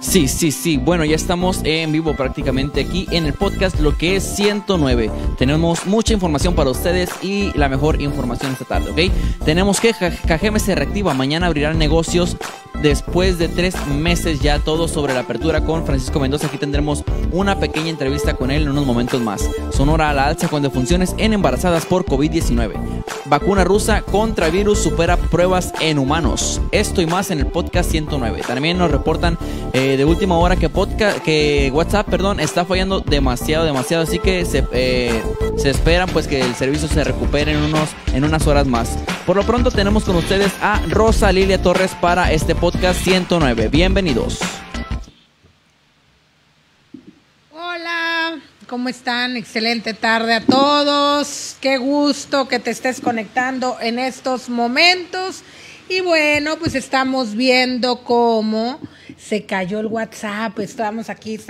Sí. Bueno, ya estamos en vivo prácticamente aquí en el podcast, lo que es 109. Tenemos mucha información para ustedes y la mejor información esta tarde, ¿ok? Tenemos que Cajeme se reactiva. Mañana abrirán negocios después de 3 meses ya, todo sobre la apertura con Francisco Mendoza. Aquí tendremos una pequeña entrevista con él en unos momentos más. Sonora a la alza con defunciones en embarazadas por COVID-19. Vacuna rusa contra virus supera pruebas en humanos. Esto y más en el podcast 109. También nos reportan de última hora que WhatsApp, está fallando demasiado, así que se esperan pues que el servicio se recupere en unas horas más. Por lo pronto tenemos con ustedes a Rosa Lilia Torres para este podcast 109. Bienvenidos. Hola, ¿cómo están? Excelente tarde a todos. Qué gusto que te estés conectando en estos momentos. Y bueno, pues estamos viendo cómo se cayó el WhatsApp. Estamos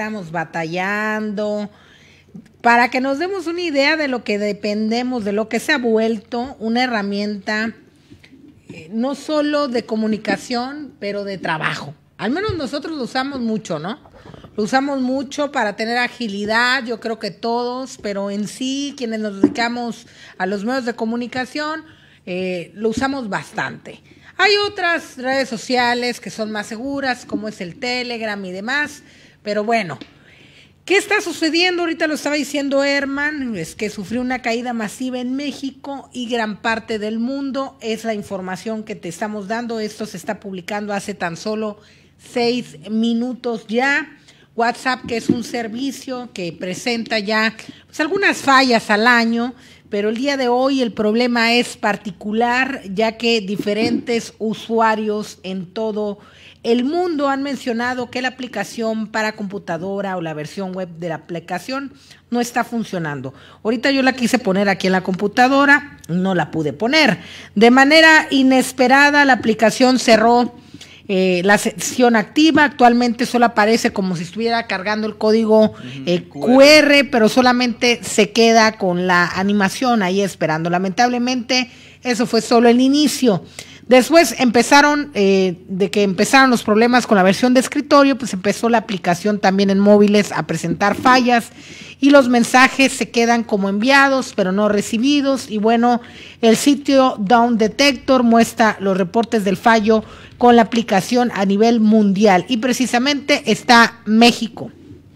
batallando. Para que nos demos una idea de lo que dependemos, de lo que se ha vuelto una herramienta no solo de comunicación, pero de trabajo. Al menos nosotros lo usamos mucho, ¿no? Lo usamos mucho para tener agilidad, yo creo que todos, pero en sí, quienes nos dedicamos a los medios de comunicación, lo usamos bastante. Hay otras redes sociales que son más seguras, como es el Telegram y demás, pero bueno, ¿qué está sucediendo? Ahorita lo estaba diciendo Herman, es que sufrió una caída masiva en México y gran parte del mundo. Es la información que te estamos dando. Esto se está publicando hace tan solo 6 minutos ya. WhatsApp, que es un servicio que presenta ya pues, algunas fallas al año, pero el día de hoy el problema es particular, ya que diferentes usuarios en todo el mundo han mencionado que la aplicación para computadora o la versión web de la aplicación no está funcionando. Ahorita yo la quise poner aquí en la computadora, no la pude poner. De manera inesperada la aplicación cerró la sección activa. Actualmente solo aparece como si estuviera cargando el código QR, pero solamente se queda con la animación ahí esperando. Lamentablemente eso fue solo el inicio. Después empezaron los problemas con la versión de escritorio, pues empezó la aplicación también en móviles a presentar fallas y los mensajes se quedan como enviados pero no recibidos. Y bueno, el sitio Down Detector muestra los reportes del fallo con la aplicación a nivel mundial y precisamente está México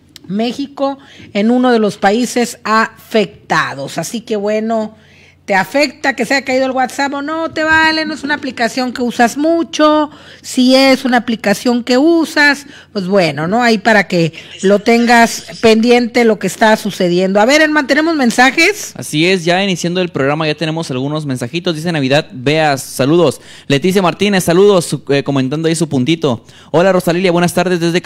en uno de los países afectados. Así que bueno, ¿te afecta que se haya caído el WhatsApp o no? Te vale, no es una aplicación que usas mucho. Si es una aplicación que usas, pues bueno, ¿no? Ahí para que lo tengas pendiente lo que está sucediendo. A ver, Herman, ¿tenemos mensajes? Así es, ya iniciando el programa ya tenemos algunos mensajitos. Dice Navidad Beas, saludos. Leticia Martínez, saludos, comentando ahí su puntito. Hola Rosalilia, buenas tardes desde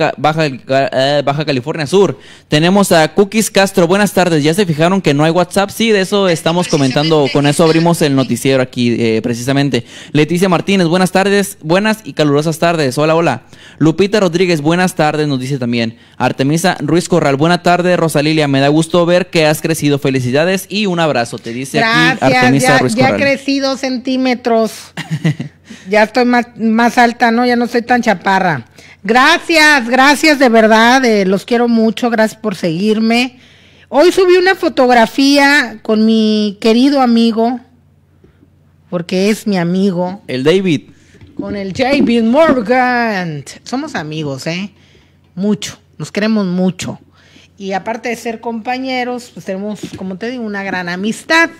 Baja California Sur. Tenemos a Cookies Castro, buenas tardes. ¿Ya se fijaron que no hay WhatsApp? Sí, de eso estamos comentando. Con eso abrimos el noticiero aquí, precisamente. Leticia Martínez, buenas tardes, buenas y calurosas tardes. Hola. Lupita Rodríguez, buenas tardes, nos dice también. Artemisa Ruiz Corral, buena tarde, Rosalilia. Me da gusto ver que has crecido. Felicidades y un abrazo. Te dice gracias, aquí Artemisa Ruiz Corral. Ya he crecido centímetros. Ya estoy más alta, ¿no? Ya no soy tan chaparra. Gracias de verdad. Los quiero mucho. Gracias por seguirme. Hoy subí una fotografía con mi querido amigo, porque es mi amigo. El David. Con el David Morgan. Somos amigos, mucho, nos queremos mucho. Y aparte de ser compañeros, pues tenemos, como te digo, una gran amistad.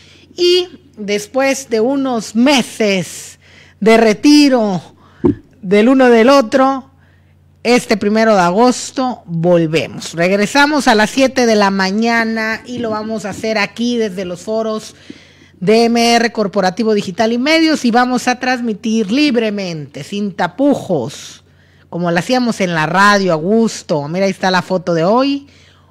Y después de unos meses de retiro del uno del otro, este 1 de agosto volvemos. Regresamos a las 7 de la mañana y lo vamos a hacer aquí desde los foros de MR Corporativo Digital y Medios y vamos a transmitir libremente, sin tapujos, como lo hacíamos en la radio a gusto. Mira, ahí está la foto de hoy.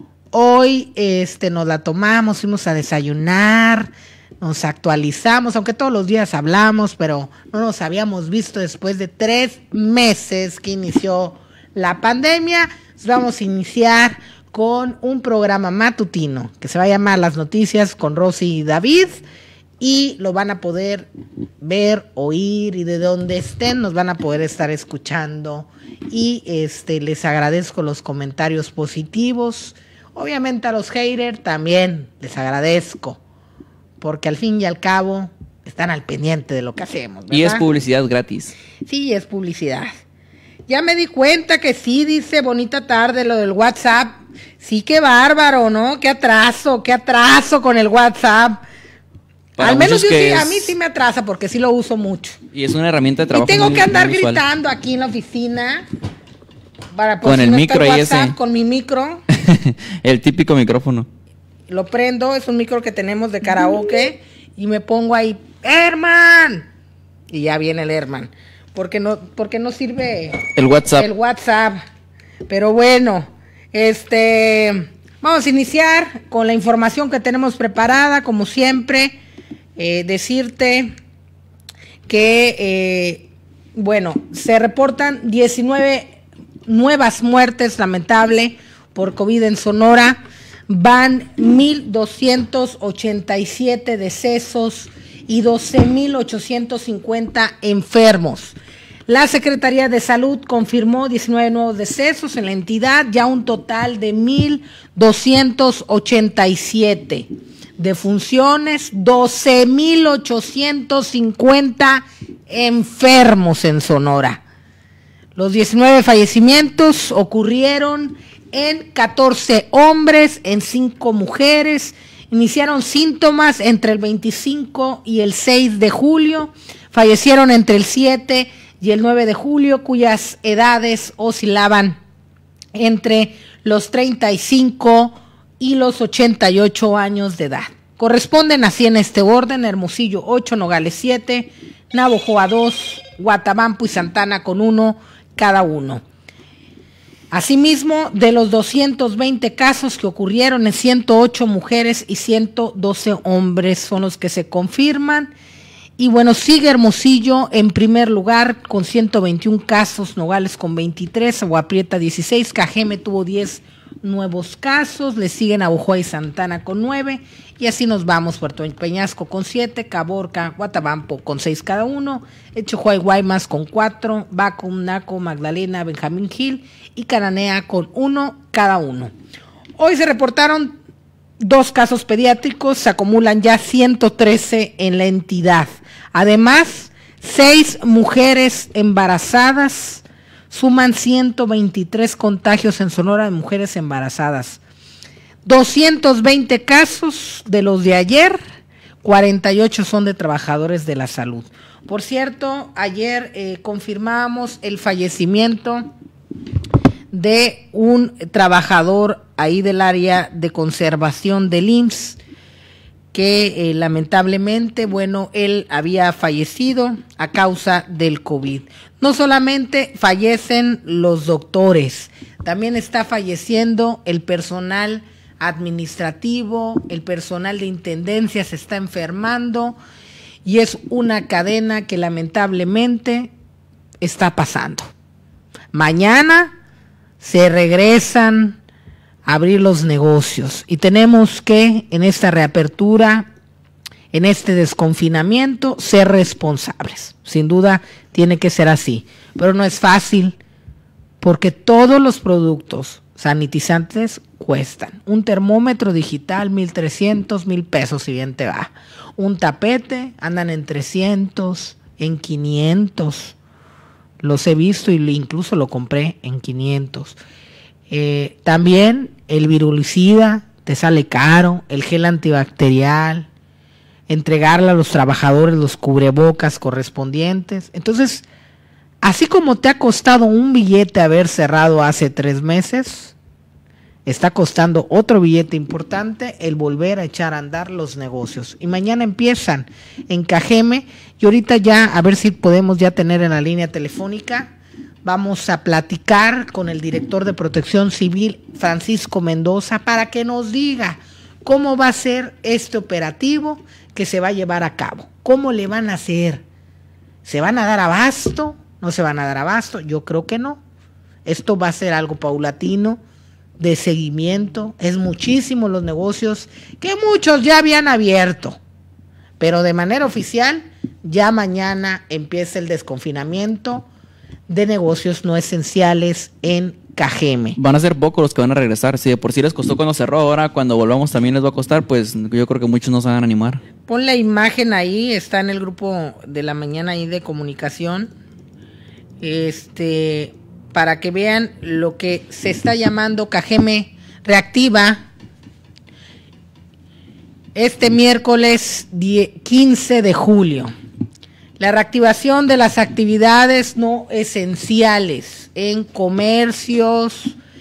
Hoy nos la tomamos, fuimos a desayunar, nos actualizamos, aunque todos los días hablamos, pero no nos habíamos visto después de 3 meses que inició la pandemia. Vamos a iniciar con un programa matutino que se va a llamar Las Noticias con Rosy y David y lo van a poder ver, oír, y de donde estén nos van a poder estar escuchando. Y les agradezco los comentarios positivos. Obviamente a los haters también les agradezco, porque al fin y al cabo están al pendiente de lo que hacemos, ¿verdad? Y es publicidad gratis. Sí, es publicidad. Ya me di cuenta que sí, dice bonita tarde lo del WhatsApp. Sí, qué bárbaro, ¿no? Qué atraso con el WhatsApp. Para al menos yo sí, es... a mí sí me atrasa porque sí lo uso mucho. Y es una herramienta de trabajo. Y tengo muy, que andar muy gritando aquí en la oficina. Para con el micro el ahí WhatsApp, ese. con mi micro. El típico micrófono. Lo prendo, es un micro que tenemos de karaoke. Y me pongo ahí, ¡Herman! Y ya viene el Herman. Porque no sirve el WhatsApp. El WhatsApp. Pero bueno, vamos a iniciar con la información que tenemos preparada, como siempre. Decirte que, se reportan 19 nuevas muertes, lamentable, por COVID en Sonora. Van 1,287 decesos y 12,850 enfermos. La Secretaría de Salud confirmó 19 nuevos decesos en la entidad, ya un total de 1,287. Defunciones, 12,850 enfermos en Sonora. Los 19 fallecimientos ocurrieron en 14 hombres, en 5 mujeres. Iniciaron síntomas entre el 25 y el 6 de julio. Fallecieron entre el 7 y el 9 de julio, cuyas edades oscilaban entre los 35 y los 88 años de edad. Corresponden así en este orden: Hermosillo 8, Nogales 7, Navojoa 2, Guatabampo y Santana con 1 cada uno. Asimismo, de los 220 casos que ocurrieron, en 108 mujeres y 112 hombres son los que se confirman. Y sigue Hermosillo en primer lugar con 121 casos, Nogales con 23, Agua Prieta 16, Cajeme tuvo 10 nuevos casos, le siguen Navojoa y Santana con 9, y así nos vamos: Puerto Peñasco con 7, Caborca, Guatabampo con 6 cada uno, Echojoa y Guaymas con 4, Baco, Naco, Magdalena, Benjamín Gil y Cananea con 1 cada uno. Hoy se reportaron 2 casos pediátricos, se acumulan ya 113 en la entidad. Además, 6 mujeres embarazadas, suman 123 contagios en Sonora de mujeres embarazadas. 220 casos de los de ayer, 48 son de trabajadores de la salud. Por cierto, ayer confirmamos el fallecimiento de un trabajador ahí del área de conservación del IMSS, que lamentablemente, él había fallecido a causa del COVID. No solamente fallecen los doctores, también está falleciendo el personal administrativo, el personal de intendencia se está enfermando, y es una cadena que lamentablemente está pasando. Mañana se regresan a abrir los negocios y tenemos que, en esta reapertura, en este desconfinamiento, ser responsables. Sin duda tiene que ser así, pero no es fácil porque todos los productos sanitizantes cuestan. Un termómetro digital, 1,300, 1,000 pesos si bien te va. Un tapete andan en 300, en 500. Los he visto y incluso lo compré en 500. También el virulicida te sale caro, el gel antibacterial, entregarle a los trabajadores los cubrebocas correspondientes. Entonces, así como te ha costado un billete haber cerrado hace 3 meses, está costando otro billete importante el volver a echar a andar los negocios. Y mañana empiezan en Cajeme, y ahorita ya a ver si podemos ya tener en la línea telefónica. Vamos a platicar con el director de Protección Civil, Francisco Mendoza, para que nos diga cómo va a ser este operativo que se va a llevar a cabo. ¿Cómo le van a hacer? ¿Se van a dar abasto? ¿No se van a dar abasto? Yo creo que no. Esto va a ser algo paulatino, de seguimiento. Es muchísimo los negocios que muchos ya habían abierto, pero de manera oficial, ya mañana empieza el desconfinamiento de negocios no esenciales en Cajeme. Van a ser pocos los que van a regresar. Si de por sí les costó cuando cerró, ahora cuando volvamos también les va a costar, pues yo creo que muchos no se van a animar. Pon la imagen ahí, está en el grupo de la mañana ahí de comunicación, para que vean lo que se está llamando Cajeme Reactiva. Este miércoles 15 de julio. La reactivación de las actividades no esenciales en comercios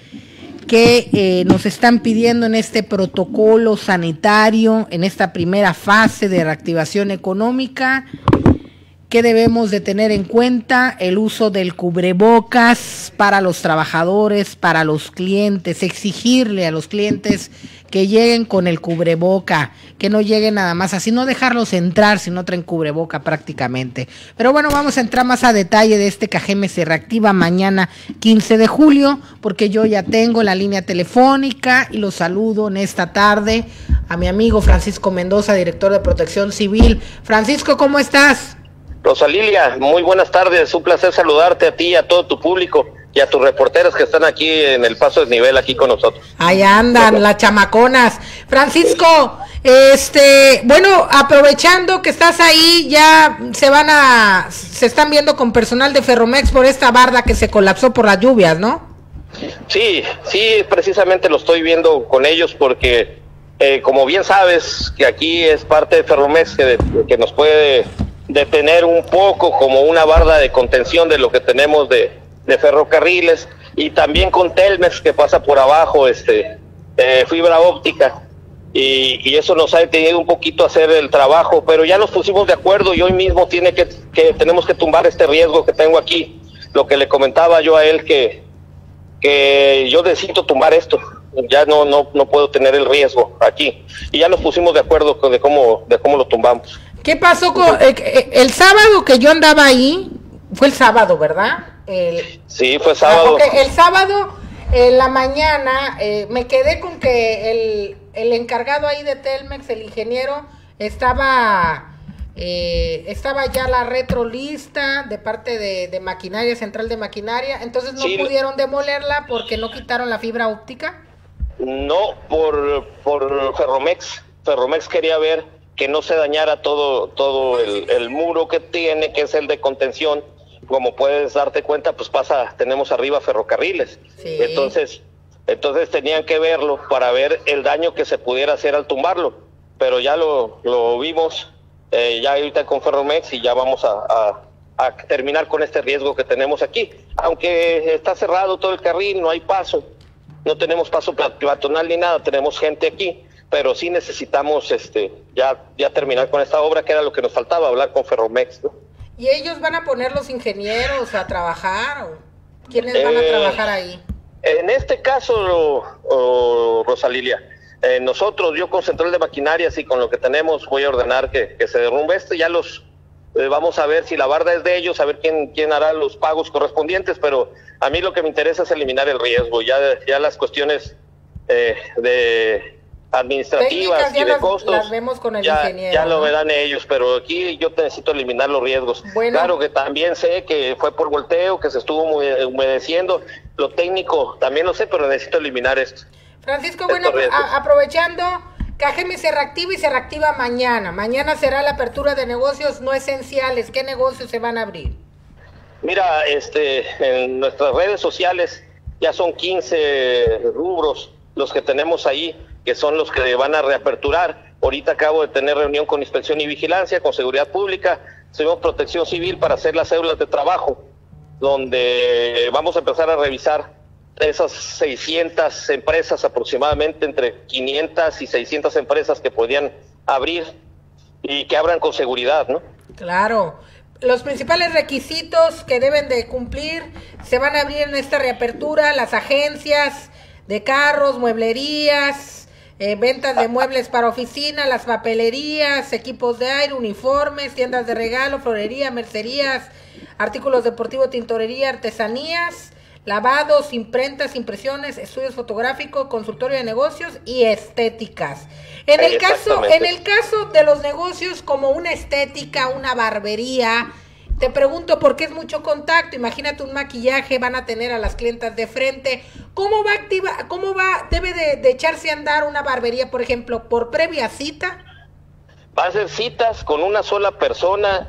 que nos están pidiendo en este protocolo sanitario, en esta primera fase de reactivación económica, que debemos de tener en cuenta el uso del cubrebocas para los trabajadores, para los clientes, exigirle a los clientes que lleguen con el cubreboca, que no lleguen nada más así, no dejarlos entrar si no traen cubreboca prácticamente. Pero bueno, vamos a entrar más a detalle de este Cajeme se reactiva mañana 15 de julio, porque yo ya tengo la línea telefónica y los saludo en esta tarde a mi amigo Francisco Mendoza, director de Protección Civil. Francisco, ¿cómo estás? Rosa Lilia, muy buenas tardes, un placer saludarte a ti y a todo tu público y a tus reporteros que están aquí en el Paso Desnivel aquí con nosotros. Ahí andan las chamaconas. Francisco, bueno, aprovechando que estás ahí, ya se están viendo con personal de Ferromex por esta barda que se colapsó por las lluvias, ¿no? Sí, precisamente lo estoy viendo con ellos porque, como bien sabes, que aquí es parte de Ferromex que nos puede detener un poco como una barda de contención de lo que tenemos de ferrocarriles, y también con Telmex que pasa por abajo fibra óptica, y eso nos ha detenido un poquito a hacer el trabajo, pero ya nos pusimos de acuerdo y hoy mismo tenemos que tumbar este riesgo que tengo aquí. Lo que le comentaba yo a él, que yo necesito tumbar esto, ya no puedo tener el riesgo aquí, y ya nos pusimos de acuerdo de cómo lo tumbamos. ¿Qué pasó con el sábado que yo andaba ahí? Fue el sábado, ¿verdad? Sí, fue sábado. Okay. El sábado en la mañana me quedé con que el encargado ahí de Telmex, el ingeniero, estaba ya la retro lista de parte de maquinaria, central de maquinaria, entonces no pudieron demolerla porque no quitaron la fibra óptica. No, por Ferromex. Ferromex quería ver que no se dañara todo el muro que tiene, que es el de contención. Como puedes darte cuenta, pues tenemos arriba ferrocarriles. Sí. Entonces tenían que verlo para ver el daño que se pudiera hacer al tumbarlo. Pero ya lo vimos, ya ahorita con Ferromex, y ya vamos a terminar con este riesgo que tenemos aquí. Aunque está cerrado todo el carril, no hay paso, no tenemos paso peatonal ni nada, tenemos gente aquí, pero sí necesitamos ya terminar con esta obra, que era lo que nos faltaba, hablar con Ferromex, ¿no? ¿Y ellos van a poner los ingenieros a trabajar? ¿O quiénes van a trabajar ahí? En este caso, Rosa Lilia, nosotros, yo con Central de Maquinarias y con lo que tenemos, voy a ordenar que se derrumbe ya vamos a ver si la barda es de ellos, a ver quién hará los pagos correspondientes, pero a mí lo que me interesa es eliminar el riesgo, ya las cuestiones de administrativas y de costos, las vemos con el ingeniero, ya lo verán ellos, pero aquí yo necesito eliminar los riesgos. Bueno, claro que también sé que fue por volteo, que se estuvo humedeciendo, lo técnico también lo sé, pero necesito eliminar esto. Francisco, bueno, aprovechando, Cajeme se reactiva y se reactiva mañana. Mañana será la apertura de negocios no esenciales. ¿Qué negocios se van a abrir? Mira, en nuestras redes sociales ya son 15 rubros los que tenemos ahí, que son los que van a reaperturar. Ahorita acabo de tener reunión con Inspección y Vigilancia, con Seguridad Pública, tenemos Protección Civil para hacer las cédulas de trabajo, donde vamos a empezar a revisar esas 600 empresas, aproximadamente entre 500 y 600 empresas que podían abrir y que abran con seguridad, ¿no? Claro. Los principales requisitos que deben de cumplir se van a abrir en esta reapertura: las agencias de carros, mueblerías, ventas de muebles para oficina, las papelerías, equipos de aire, uniformes, tiendas de regalo, florería, mercerías, artículos deportivos, tintorería, artesanías, lavados, imprentas, impresiones, estudios fotográficos, consultorio de negocios y estéticas. En el caso de los negocios como una estética, una barbería, te pregunto porque es mucho contacto. Imagínate un maquillaje, van a tener a las clientas de frente. ¿Cómo debe de echarse a andar una barbería, por ejemplo, por previa cita? Va a ser citas con una sola persona,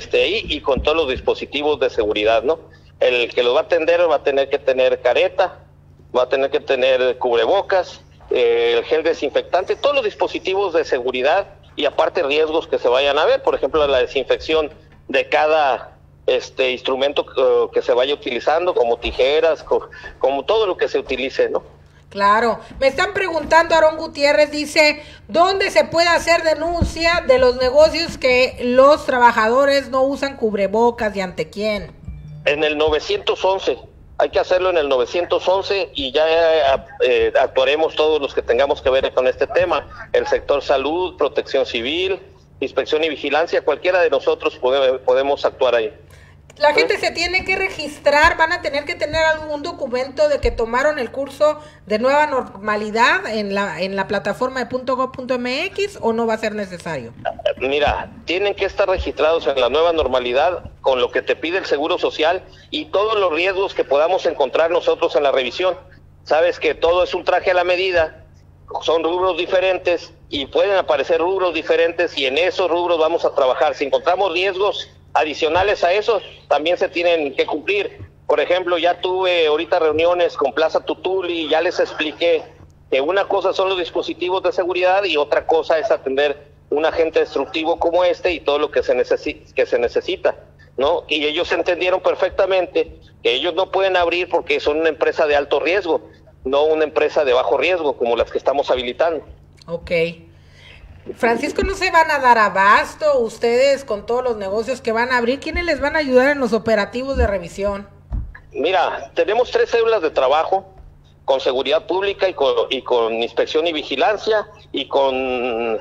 y con todos los dispositivos de seguridad, ¿no? El que los va a atender va a tener que tener careta, va a tener que tener cubrebocas, el gel desinfectante, todos los dispositivos de seguridad y aparte riesgos que se vayan a ver, por ejemplo, la desinfección de cada instrumento que se vaya utilizando, como tijeras, como todo lo que se utilice, ¿no? Claro, me están preguntando, Aarón Gutiérrez dice, ¿dónde se puede hacer denuncia de los negocios que los trabajadores no usan cubrebocas y ante quién? En el 911, hay que hacerlo en el 911 y ya actuaremos todos los que tengamos que ver con este tema, el sector salud, protección civil, inspección y vigilancia, cualquiera de nosotros podemos actuar ahí. La gente se tiene que registrar, van a tener que tener algún documento de que tomaron el curso de nueva normalidad en la plataforma de .gov.mx o no va a ser necesario. Mira, tienen que estar registrados en la nueva normalidad con lo que te pide el Seguro Social y todos los riesgos que podamos encontrar nosotros en la revisión. Sabes que todo es un traje a la medida, son rubros diferentes y pueden aparecer rubros diferentes y en esos rubros vamos a trabajar. Si encontramos riesgos adicionales a esos, también se tienen que cumplir. Por ejemplo, ya tuve ahorita reuniones con Plaza Tutuli y ya les expliqué que una cosa son los dispositivos de seguridad y otra cosa es atender un agente destructivo como y todo lo que se necesita, ¿no? Y ellos entendieron perfectamente que ellos no pueden abrir porque son una empresa de alto riesgo, no una empresa de bajo riesgo como las que estamos habilitando. Ok. Francisco, ¿no se van a dar abasto ustedes con todos los negocios que van a abrir? ¿Quiénes les van a ayudar en los operativos de revisión? Mira, tenemos 3 células de trabajo con seguridad pública y con inspección y vigilancia y con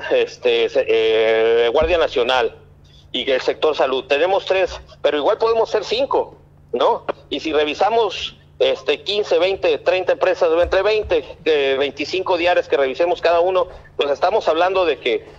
Guardia Nacional y el sector salud. Tenemos 3, pero igual podemos ser 5, ¿no? Y si revisamos 15, 20, 30 empresas, entre 20, 25 diarias que revisemos cada uno, pues estamos hablando de que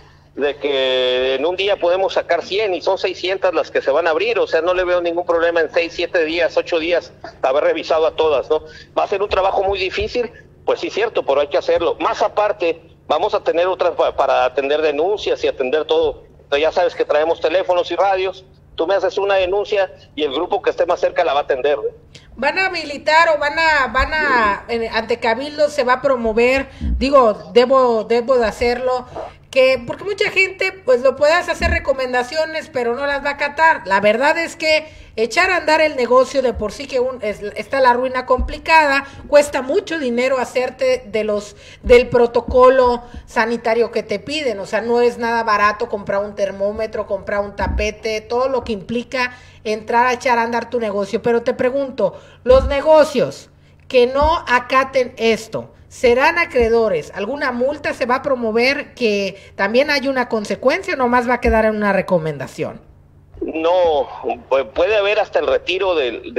en un día podemos sacar 100 y son 600 las que se van a abrir, o sea, no le veo ningún problema en 6, 7 días, 8 días haber revisado a todas, ¿no? Va a ser un trabajo muy difícil, pues sí, cierto, pero hay que hacerlo. Más aparte, vamos a tener otras para atender denuncias y atender todo. Entonces, ya sabes que traemos teléfonos y radios, tú me haces una denuncia y el grupo que esté más cerca la va a atender, ¿no? ¿Van a habilitar o van a ante Cabildo se va a promover, debo de hacerlo, porque mucha gente pues lo puedas hacer recomendaciones pero no las va a acatar? La verdad es que echar a andar el negocio de por sí que está la ruina complicada, cuesta mucho dinero hacerte del protocolo sanitario que te piden, o sea, no es nada barato comprar un termómetro, comprar un tapete, todo lo que implica entrar a echar a andar tu negocio. Pero te pregunto, los negocios que no acaten esto, ¿serán acreedores? ¿Alguna multa se va a promover que también haya una consecuencia o nomás va a quedar en una recomendación? No, puede haber hasta el retiro del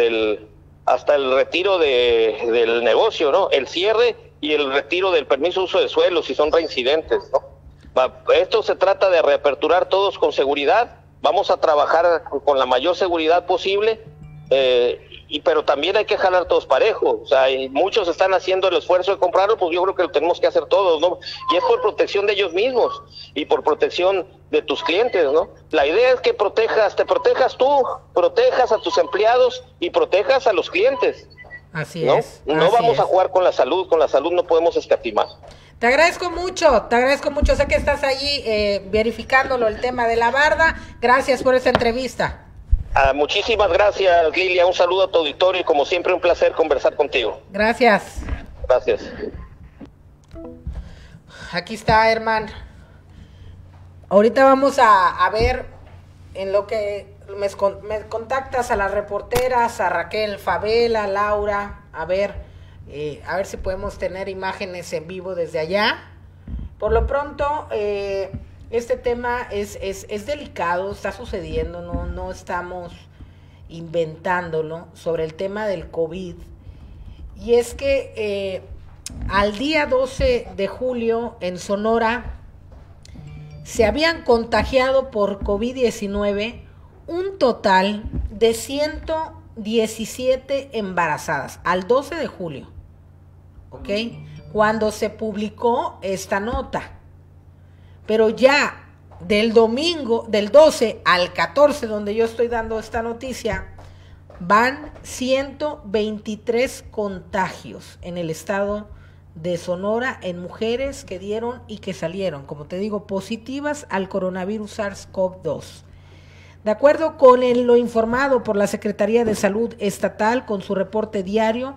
negocio, ¿no? El cierre y el retiro del permiso de uso de suelo si son reincidentes, ¿no? Esto se trata de reaperturar todos con seguridad. Vamos a trabajar con la mayor seguridad posible, pero también hay que jalar todos parejos. O sea, y muchos están haciendo el esfuerzo de comprarlo, pues yo creo que lo tenemos que hacer todos, ¿no? Y es por protección de ellos mismos y por protección de tus clientes, ¿no? La idea es que te protejas tú, protejas a tus empleados y protejas a los clientes. Así ¿no? es. No vamos a jugar con la salud no podemos escatimar. Te agradezco mucho, sé que estás allí verificándolo el tema de la barda. Gracias por esta entrevista. Muchísimas gracias, Lilia, un saludo a tu auditorio y como siempre un placer conversar contigo. Gracias. Gracias. Aquí está, Herman. Ahorita vamos a ver en lo que me contactas a las reporteras, a Raquel Favela, Laura, a ver si podemos tener imágenes en vivo desde allá. Por lo pronto, este tema es delicado, está sucediendo, no estamos inventándolo, sobre el tema del COVID y es que al día 12 de julio en Sonora se habían contagiado por COVID-19 un total de 117 embarazadas, al 12 de julio, ¿ok? Cuando se publicó esta nota. Pero ya del domingo, del 12 al 14, donde yo estoy dando esta noticia, van 123 contagios en el estado de Sonora en mujeres que dieron y que salieron, como te digo, positivas al coronavirus SARS-CoV-2. De acuerdo con lo informado por la Secretaría de Salud Estatal con su reporte diario,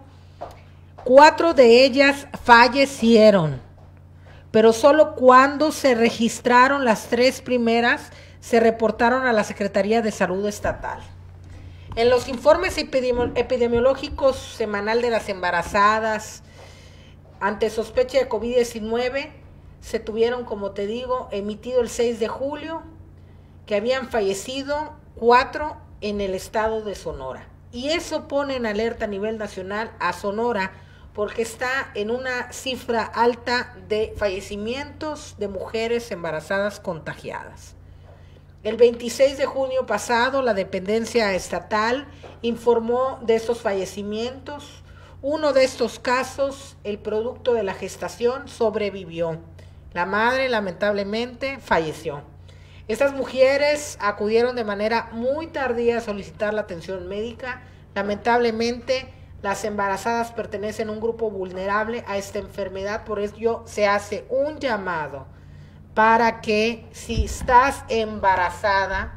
4 de ellas fallecieron, pero solo cuando se registraron las 3 primeras se reportaron a la Secretaría de Salud Estatal. En los informes epidemiológicos semanal de las embarazadas ante sospecha de COVID-19 se tuvieron, como te digo, emitido el 6 de julio, que habían fallecido 4 en el estado de Sonora. Y eso pone en alerta a nivel nacional a Sonora, porque está en una cifra alta de fallecimientos de mujeres embarazadas contagiadas. El 26 de junio pasado, la dependencia estatal informó de estos fallecimientos. Uno de estos casos, el producto de la gestación, sobrevivió. La madre, lamentablemente, falleció. Estas mujeres acudieron de manera muy tardía a solicitar la atención médica. Lamentablemente, las embarazadas pertenecen a un grupo vulnerable a esta enfermedad, por ello se hace un llamado para que si estás embarazada,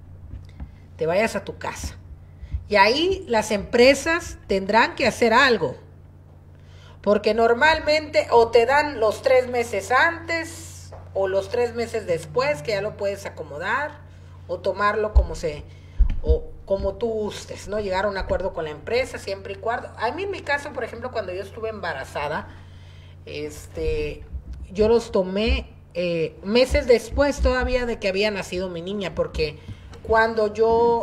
te vayas a tu casa. Y ahí las empresas tendrán que hacer algo, porque normalmente o te dan los 3 meses antes o los 3 meses después, que ya lo puedes acomodar o tomarlo como tú gustes, ¿no? Llegar a un acuerdo con la empresa siempre y cuando. A mí en mi caso, por ejemplo, cuando yo estuve embarazada, yo los tomé meses después todavía de que había nacido mi niña, porque cuando yo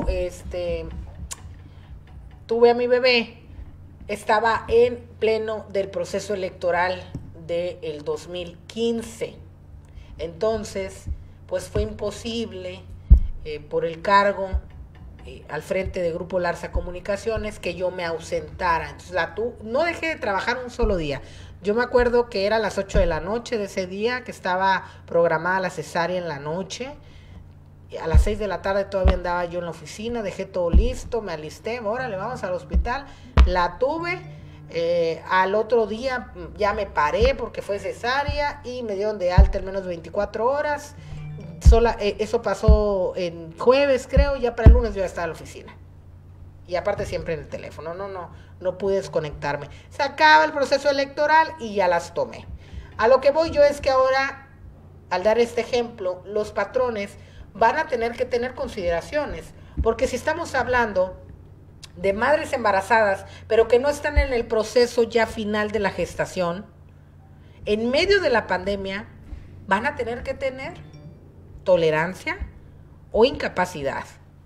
tuve a mi bebé, estaba en pleno del proceso electoral del 2015. Entonces, pues fue imposible por el cargo al frente de Grupo Larsa Comunicaciones que yo me ausentara. Entonces, no dejé de trabajar un solo día. Yo me acuerdo que era a las 8 de la noche de ese día, que estaba programada la cesárea en la noche. A las 6 de la tarde todavía andaba yo en la oficina, dejé todo listo, me alisté, órale, vamos al hospital. La tuve, al otro día ya me paré porque fue cesárea y me dieron de alta en menos de 24 horas. Eso pasó en jueves, creo, ya para el lunes yo ya estaba en la oficina. Y aparte siempre en el teléfono, no pude desconectarme. Se acaba el proceso electoral y ya las tomé. A lo que voy yo es que ahora, al dar este ejemplo, los patrones van a tener que tener consideraciones, porque si estamos hablando de madres embarazadas, pero que no están en el proceso ya final de la gestación, en medio de la pandemia, van a tener que tener tolerancia o incapacidad.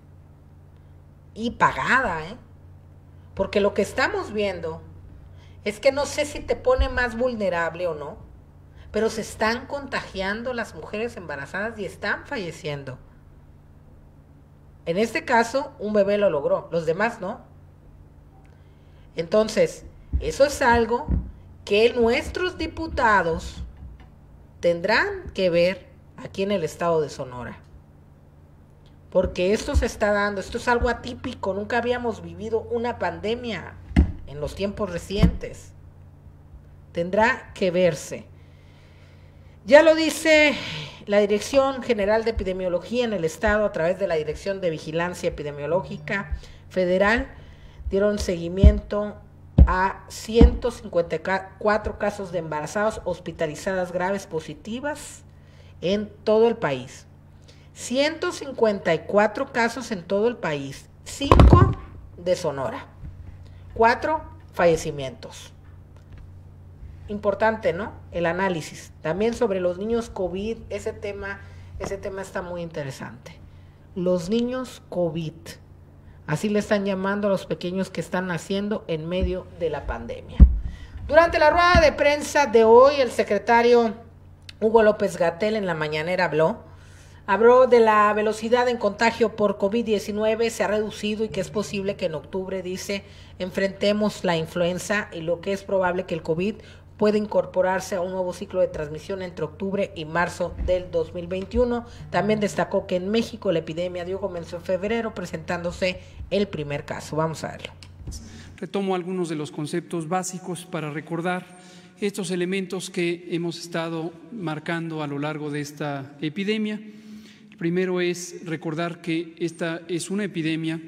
Y pagada, porque lo que estamos viendo es que no sé si te pone más vulnerable o no, pero se están contagiando las mujeres embarazadas y están falleciendo. En este caso, un bebé lo logró, los demás no. Entonces, eso es algo que nuestros diputados tendrán que ver aquí en el estado de Sonora. Porque esto se está dando, esto es algo atípico, nunca habíamos vivido una pandemia en los tiempos recientes. Tendrá que verse. Ya lo dice la Dirección General de Epidemiología en el Estado a través de la Dirección de Vigilancia Epidemiológica Federal, dieron seguimiento a 154 casos de embarazadas hospitalizadas graves positivas en todo el país. 154 casos en todo el país, 5 de Sonora, 4 fallecimientos. Importante, ¿no? El análisis. También sobre los niños COVID, ese tema está muy interesante. Los niños COVID. Así le están llamando a los pequeños que están naciendo en medio de la pandemia. Durante la rueda de prensa de hoy, el secretario Hugo López-Gatell en la mañanera habló de la velocidad en contagio por COVID-19, se ha reducido y que es posible que en octubre, dice, enfrentemos la influenza y lo que es probable que el COVID puede incorporarse a un nuevo ciclo de transmisión entre octubre y marzo del 2021. También destacó que en México la epidemia comenzó en febrero, presentándose el primer caso. Vamos a verlo. Retomo algunos de los conceptos básicos para recordar estos elementos que hemos estado marcando a lo largo de esta epidemia. El primero es recordar que esta es una epidemia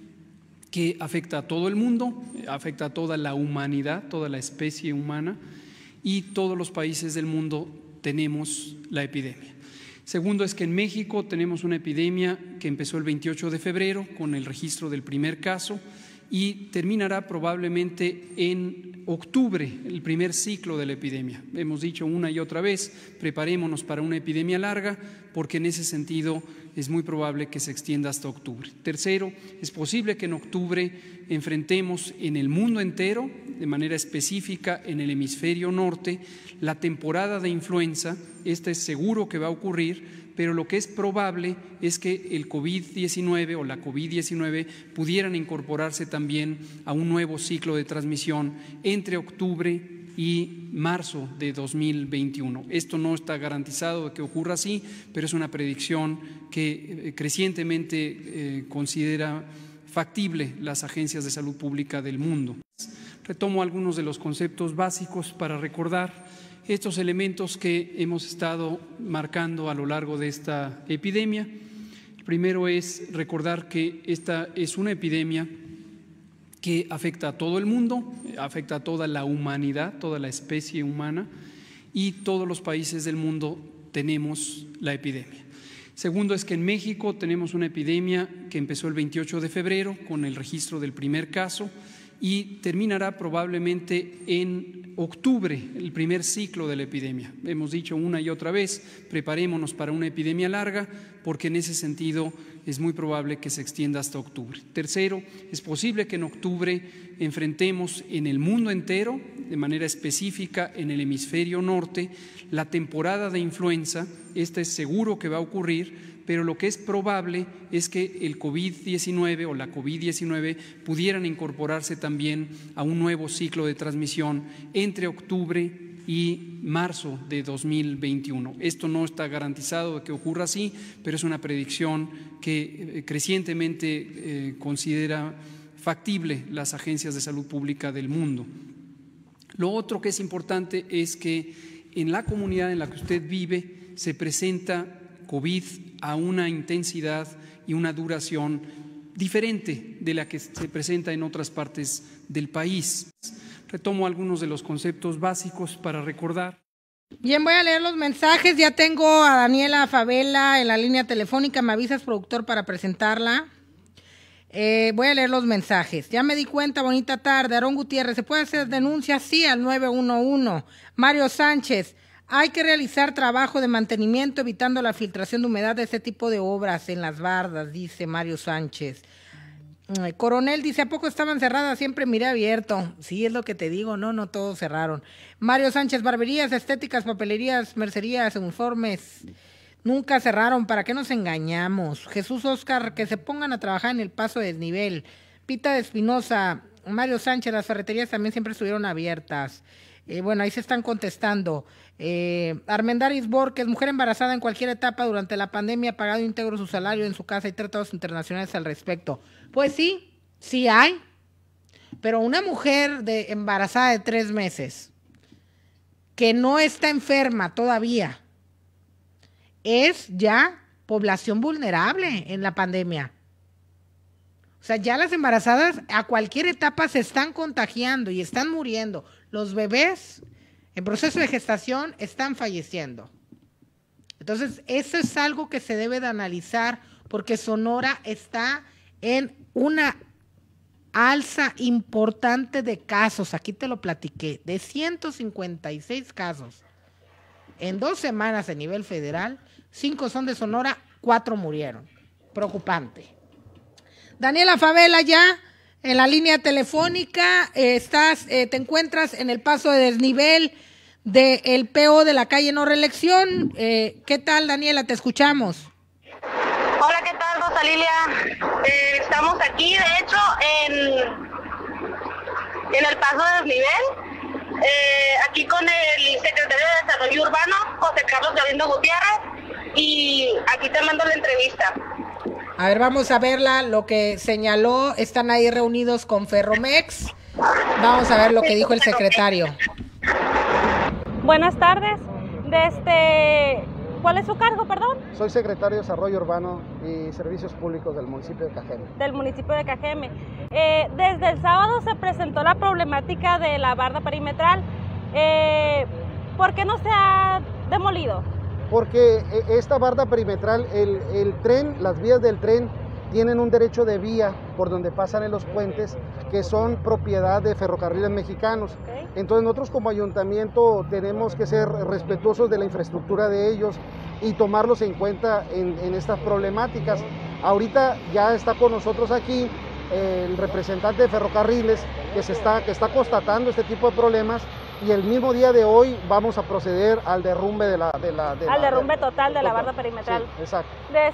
que afecta a todo el mundo, afecta a toda la humanidad, toda la especie humana, y todos los países del mundo tenemos la epidemia. Segundo es que en México tenemos una epidemia que empezó el 28 de febrero con el registro del primer caso y terminará probablemente en octubre, el primer ciclo de la epidemia. Hemos dicho una y otra vez, preparémonos para una epidemia larga, porque en ese sentido es muy probable que se extienda hasta octubre. Tercero, es posible que en octubre enfrentemos en el mundo entero, de manera específica en el hemisferio norte, la temporada de influenza. Esta es seguro que va a ocurrir, pero lo que es probable es que el COVID-19 o la COVID-19 pudieran incorporarse también a un nuevo ciclo de transmisión entre octubre y marzo de 2021. Esto no está garantizado de que ocurra así, pero es una predicción que crecientemente considera factible las agencias de salud pública del mundo. Retomo algunos de los conceptos básicos para recordar estos elementos que hemos estado marcando a lo largo de esta epidemia. El primero es recordar que esta es una epidemia que afecta a todo el mundo, afecta a toda la humanidad, toda la especie humana, y todos los países del mundo tenemos la epidemia. Segundo es que en México tenemos una epidemia que empezó el 28 de febrero con el registro del primer caso y terminará probablemente en octubre, el primer ciclo de la epidemia. Hemos dicho una y otra vez, preparémonos para una epidemia larga, porque en ese sentido es muy probable que se extienda hasta octubre. Tercero, es posible que en octubre enfrentemos en el mundo entero, de manera específica en el hemisferio norte, la temporada de influenza. Esta es seguro que va a ocurrir, pero lo que es probable es que el COVID-19 o la COVID-19 pudieran incorporarse también a un nuevo ciclo de transmisión entre octubre y marzo de 2021. Esto no está garantizado de que ocurra así, pero es una predicción que crecientemente considera factible las agencias de salud pública del mundo. Lo otro que es importante es que en la comunidad en la que usted vive se presenta COVID a una intensidad y una duración diferente de la que se presenta en otras partes del país. Retomo algunos de los conceptos básicos para recordar. Bien, voy a leer los mensajes. Ya tengo a Daniela Favela en la línea telefónica. Me avisas, productor, para presentarla. Voy a leer los mensajes. Ya me di cuenta, bonita tarde. Aarón Gutiérrez, ¿se puede hacer denuncia? Sí, al 911. Mario Sánchez, hay que realizar trabajo de mantenimiento evitando la filtración de humedad de este tipo de obras en las bardas, dice Mario Sánchez. Coronel dice, ¿a poco estaban cerradas? Siempre miré abierto. Sí, es lo que te digo, no todos cerraron. Mario Sánchez, barberías, estéticas, papelerías, mercerías, uniformes, nunca cerraron. ¿Para qué nos engañamos? Jesús Oscar, que se pongan a trabajar en el paso de desnivel. Pita de Espinosa, Mario Sánchez, las ferreterías también siempre estuvieron abiertas. Bueno, ahí se están contestando. Armendaris Borges, mujer embarazada en cualquier etapa durante la pandemia, ha pagado íntegro su salario en su casa. Hay tratados internacionales al respecto. Pues sí hay, pero una mujer embarazada de 3 meses que no está enferma todavía es ya población vulnerable en la pandemia. O sea, ya las embarazadas a cualquier etapa se están contagiando y están muriendo. Los bebés en proceso de gestación están falleciendo. Entonces, eso es algo que se debe de analizar, porque Sonora está en una alza importante de casos. Aquí te lo platiqué, de 156 casos. En 2 semanas a nivel federal, 5 son de Sonora, 4 murieron. Preocupante. Daniela Favela ya en la línea telefónica, te encuentras en el paso de desnivel del PO de la calle No Reelección. ¿Qué tal, Daniela? Te escuchamos. Hola, ¿qué tal, Rosa Lilia? Estamos aquí, de hecho, en el paso de desnivel, aquí con el secretario de Desarrollo Urbano, José Carlos Galindo Gutiérrez, y aquí te mando la entrevista. A ver, vamos a verla, lo que señaló. Están ahí reunidos con Ferromex. Vamos a ver lo que dijo el secretario. Buenas tardes. ¿Cuál es su cargo, perdón? Soy secretario de Desarrollo Urbano y Servicios Públicos del municipio de Cajeme. Del municipio de Cajeme. Desde el sábado se presentó la problemática de la barda perimetral. ¿Por qué no se ha demolido? Porque esta barda perimetral, el tren, las vías del tren tienen un derecho de vía por donde pasan en los puentes que son propiedad de Ferrocarriles Mexicanos. Okay. Entonces nosotros como ayuntamiento tenemos que ser respetuosos de la infraestructura de ellos y tomarlos en cuenta en estas problemáticas. Ahorita ya está con nosotros aquí el representante de Ferrocarriles que está constatando este tipo de problemas, y el mismo día de hoy vamos a proceder al derrumbe total de la barda perimetral. Sí, exacto.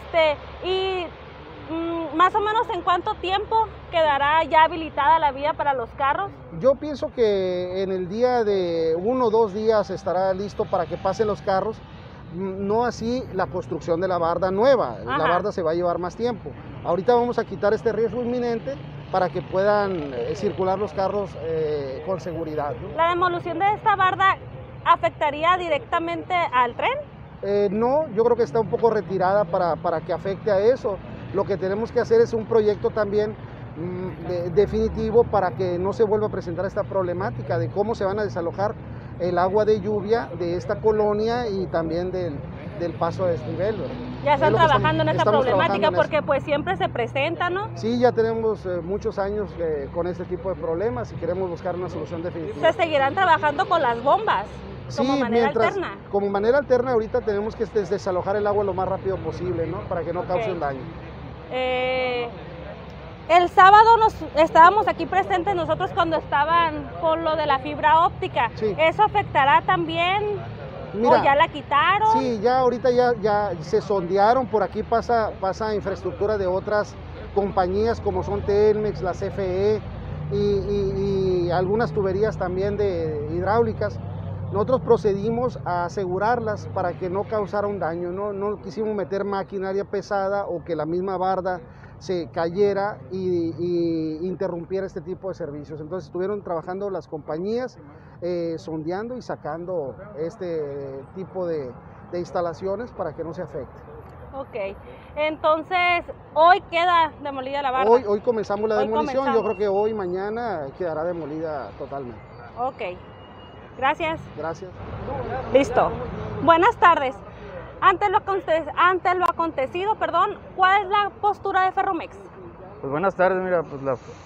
Más o menos, ¿en cuánto tiempo quedará ya habilitada la vía para los carros? Yo pienso que en el día de 1 o 2 días estará listo para que pasen los carros. No así la construcción de la barda nueva. Ajá. La barda se va a llevar más tiempo. Ahorita vamos a quitar este riesgo inminente para que puedan circular los carros con seguridad, ¿no? ¿La demolición de esta barda afectaría directamente al tren? No, yo creo que está un poco retirada para que afecte a eso. Lo que tenemos que hacer es un proyecto también definitivo para que no se vuelva a presentar esta problemática de cómo se van a desalojar el agua de lluvia de esta colonia y también del paso de desnivel. Ya están trabajando en esta problemática porque pues siempre se presenta, ¿no? Sí, ya tenemos muchos años con este tipo de problemas y queremos buscar una solución definitiva. ¿Se seguirán trabajando con las bombas? Como manera alterna. Como manera alterna, ahorita tenemos que desalojar el agua lo más rápido posible, ¿no? Para que no cause un daño. El sábado estábamos aquí presentes nosotros cuando estaban con lo de la fibra óptica. Sí. ¿Eso afectará también? Mira, ¿o ya la quitaron? Sí, ya ahorita ya se sondearon. Por aquí pasa infraestructura de otras compañías como son Telmex, la CFE y algunas tuberías también de hidráulicas. Nosotros procedimos a asegurarlas para que no causara un daño, no quisimos meter maquinaria pesada o que la misma barda se cayera y interrumpiera este tipo de servicios. Entonces estuvieron trabajando las compañías, sondeando y sacando este tipo de instalaciones para que no se afecte. Ok, entonces hoy queda demolida la barda. Hoy comenzamos la demolición, yo creo que hoy, mañana quedará demolida totalmente. Ok. Gracias. Gracias. Listo. Buenas tardes. Ante lo acontecido, ¿cuál es la postura de Ferromex? Pues buenas tardes, mira, pues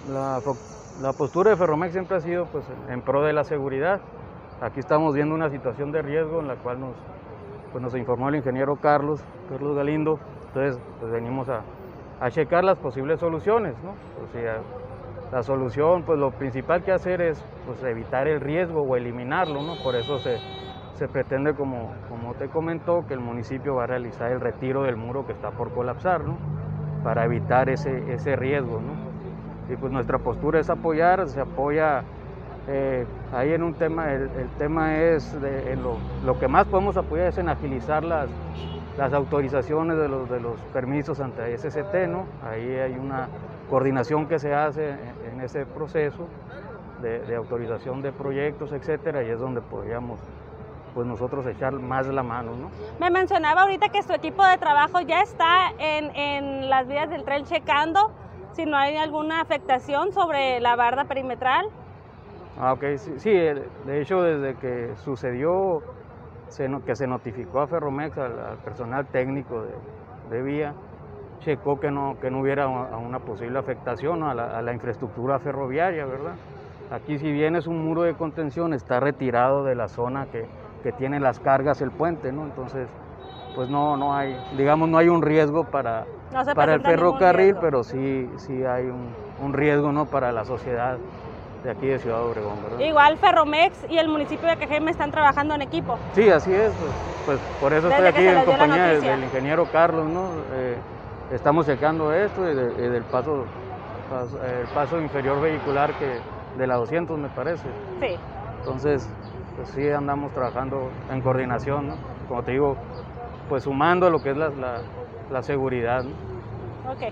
la postura de Ferromex siempre ha sido pues en pro de la seguridad. Aquí estamos viendo una situación de riesgo en la cual nos informó el ingeniero Carlos Galindo. Entonces pues venimos a checar las posibles soluciones, ¿no? O sea, la solución, pues lo principal que hacer es pues, evitar el riesgo o eliminarlo, ¿no? Por eso se pretende, como te comentó, que el municipio va a realizar el retiro del muro que está por colapsar, ¿no? Para evitar ese riesgo, ¿no? Y pues nuestra postura es apoyar, se apoya ahí en un tema, el tema es, lo que más podemos apoyar es en agilizar las autorizaciones de los permisos ante SCT, ¿no? Ahí hay una coordinación que se hace en ese proceso de autorización de proyectos, etcétera, y es donde podríamos pues nosotros echar más la mano, ¿no? Me mencionaba ahorita que su equipo de trabajo ya está en las vías del tren checando si no hay alguna afectación sobre la barda perimetral. Ok, sí, de hecho desde que sucedió, que se notificó a Ferromex, al personal técnico de vía, checó que no hubiera una posible afectación a la infraestructura ferroviaria, ¿verdad? Aquí, si bien es un muro de contención, está retirado de la zona que tiene las cargas el puente, ¿no? Entonces pues no hay, digamos, no hay un riesgo para el presenta ferrocarril, ningún riesgo. pero sí hay un riesgo, ¿no?, para la sociedad de aquí de Ciudad Obregón, ¿verdad? Igual Ferromex y el municipio de Cajeme están trabajando en equipo. Sí, así es, pues por eso Desde estoy que aquí se en les dio la compañía noticia. del ingeniero Carlos, ¿no? Estamos checando esto y del paso inferior vehicular de la 200, me parece. Sí. Entonces, pues sí andamos trabajando en coordinación, ¿no? Como te digo, pues sumando lo que es la seguridad, ¿no? Ok.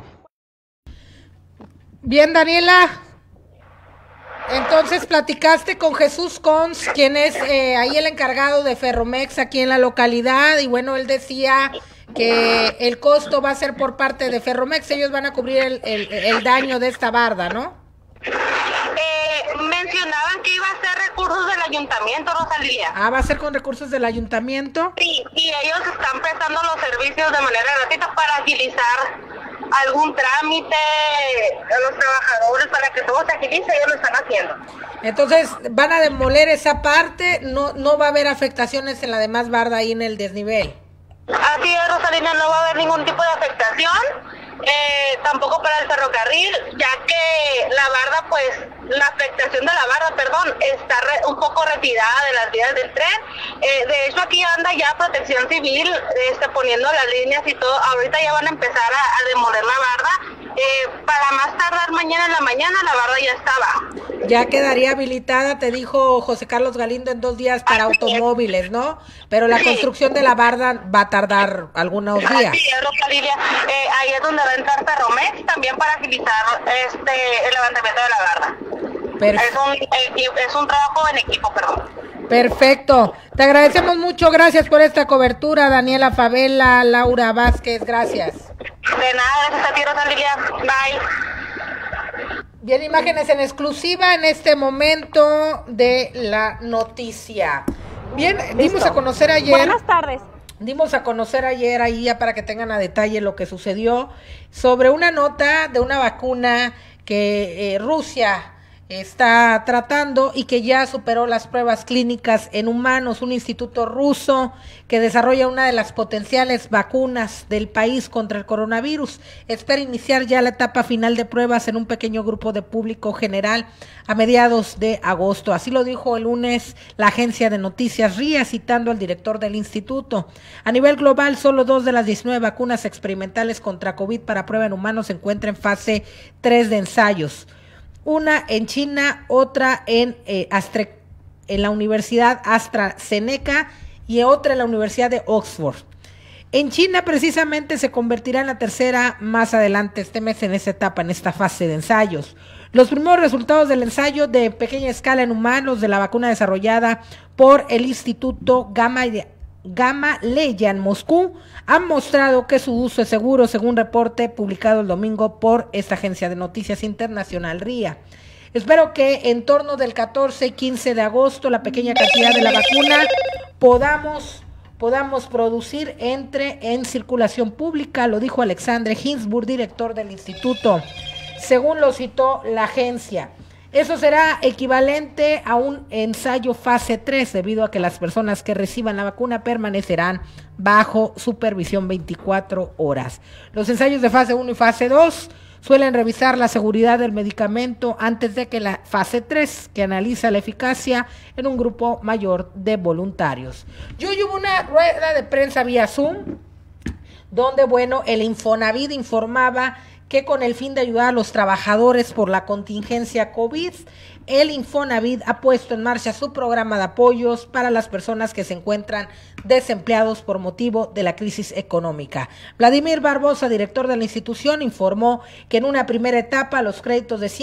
Bien, Daniela. Entonces platicaste con Jesús Cons, quien es ahí el encargado de Ferromex aquí en la localidad, y bueno, él decía que el costo va a ser por parte de Ferromex, ellos van a cubrir el daño de esta barda, ¿no? Mencionaban que iba a ser recursos del ayuntamiento, Rosalía. Ah, va a ser con recursos del ayuntamiento. Sí, y ellos están prestando los servicios de manera gratuita para agilizar algún trámite a los trabajadores para que todo se agilice, ellos lo están haciendo. Entonces, van a demoler esa parte, no va a haber afectaciones en la demás barda ahí en el desnivel. Así es, Rosalina, no va a haber ningún tipo de afectación, tampoco para el ferrocarril, ya que la barda, pues, la afectación de la barda, perdón, está un poco retirada de las vías del tren. De hecho, aquí anda ya Protección Civil poniendo las líneas y todo. Ahorita ya van a empezar a demoler la barda. Para más tardar mañana en la mañana, la barda ya estaba. Ya quedaría habilitada, te dijo José Carlos Galindo, en 2 días para automóviles, ¿no? Pero la construcción de la barda va a tardar algunos días. Sí, Rosalía, ahí es donde va a entrar Ferromex también para agilizar el levantamiento de la barda. Es un trabajo en equipo, perdón. Perfecto. Te agradecemos mucho. Gracias por esta cobertura, Daniela Favela, Laura Vázquez. Gracias. De nada, gracias a ti, Rosalía. Bye. Bien, imágenes en exclusiva en este momento de la noticia. Bien, dimos a conocer ayer. Buenas tardes. Dimos a conocer ayer, ahí ya para que tengan a detalle lo que sucedió, sobre una nota de una vacuna que Rusia está tratando y que ya superó las pruebas clínicas en humanos. Un instituto ruso que desarrolla una de las potenciales vacunas del país contra el coronavirus espera iniciar ya la etapa final de pruebas en un pequeño grupo de público general a mediados de agosto. Así lo dijo el lunes la agencia de noticias RIA, citando al director del instituto. A nivel global, solo 2 de las 19 vacunas experimentales contra COVID para prueba en humanos se encuentran en fase 3 de ensayos. Una en China, otra en la Universidad AstraZeneca y otra en la Universidad de Oxford. En China precisamente se convertirá en la tercera más adelante este mes en esa etapa, en esta fase de ensayos. Los primeros resultados del ensayo de pequeña escala en humanos de la vacuna desarrollada por el Instituto Gamaleya en Moscú han mostrado que su uso es seguro, según reporte publicado el domingo por esta agencia de noticias internacional RIA. Espero que en torno del 14 y 15 de agosto la pequeña cantidad de la vacuna podamos producir entre en circulación pública, lo dijo Alexandre Hinsburg, director del instituto, según lo citó la agencia. Eso será equivalente a un ensayo fase 3, debido a que las personas que reciban la vacuna permanecerán bajo supervisión 24 horas. Los ensayos de fase 1 y fase 2 suelen revisar la seguridad del medicamento antes de que la fase 3, que analiza la eficacia en un grupo mayor de voluntarios. Yo hubo una rueda de prensa vía Zoom, donde, bueno, el Infonavit informaba que con el fin de ayudar a los trabajadores por la contingencia COVID, el Infonavit ha puesto en marcha su programa de apoyos para las personas que se encuentran desempleados por motivo de la crisis económica. Vladimir Barbosa, director de la institución, informó que en una primera etapa los créditos de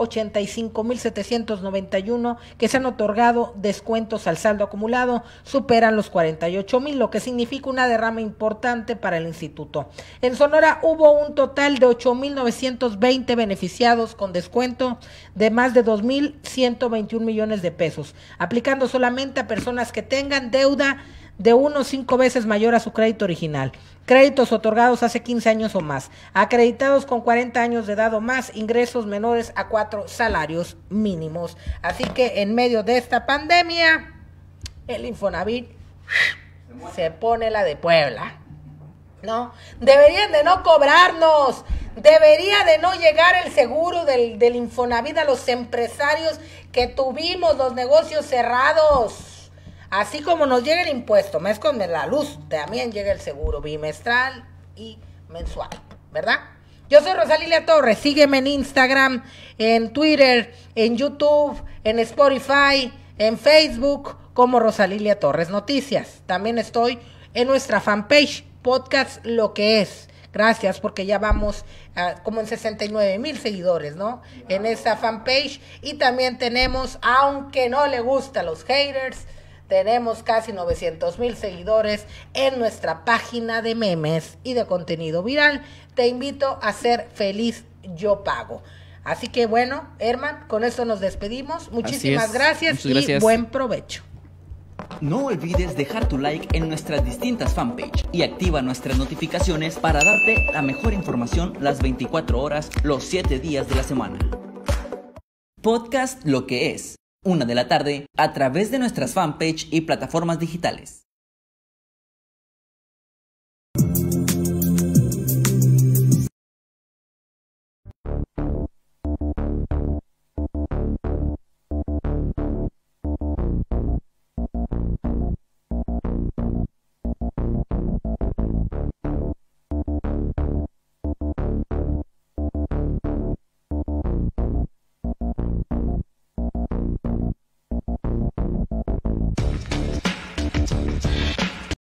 185,791 que se han otorgado descuentos al saldo acumulado superan los 48,000, lo que significa una derrama importante para el instituto. En Sonora hubo un total de 8,920 beneficiados con descuento de más de 2,121 millones de pesos, aplicando solamente a personas que tengan deuda de 5 veces mayor a su crédito original, créditos otorgados hace 15 años o más, acreditados con 40 años de edad o más, ingresos menores a 4 salarios mínimos. Así que en medio de esta pandemia, el Infonavit se pone la de Puebla. ¿no? Deberían de no cobrarnos, debería de no llegar el seguro del Infonavit a los empresarios que tuvimos los negocios cerrados. Así como nos llega el impuesto mes con la luz, también llega el seguro bimestral y mensual, ¿verdad? Yo soy Rosalilia Torres, sígueme en Instagram, en Twitter, en YouTube, en Spotify, en Facebook, como Rosalilia Torres Noticias. También estoy en nuestra fanpage, Podcast Lo que es. Gracias, porque ya vamos como en 69,000 seguidores, ¿no? En esa fanpage. Y también tenemos, aunque no le gusta a los haters, tenemos casi 900,000 seguidores en nuestra página de memes y de contenido viral. Te invito a ser feliz, yo pago. Así que bueno, Herman, con esto nos despedimos. Muchísimas gracias y buen provecho. No olvides dejar tu like en nuestras distintas fanpage y activa nuestras notificaciones para darte la mejor información las 24 horas, los 7 días de la semana. Podcast Lo que es, 1 de la tarde, a través de nuestras fanpage y plataformas digitales.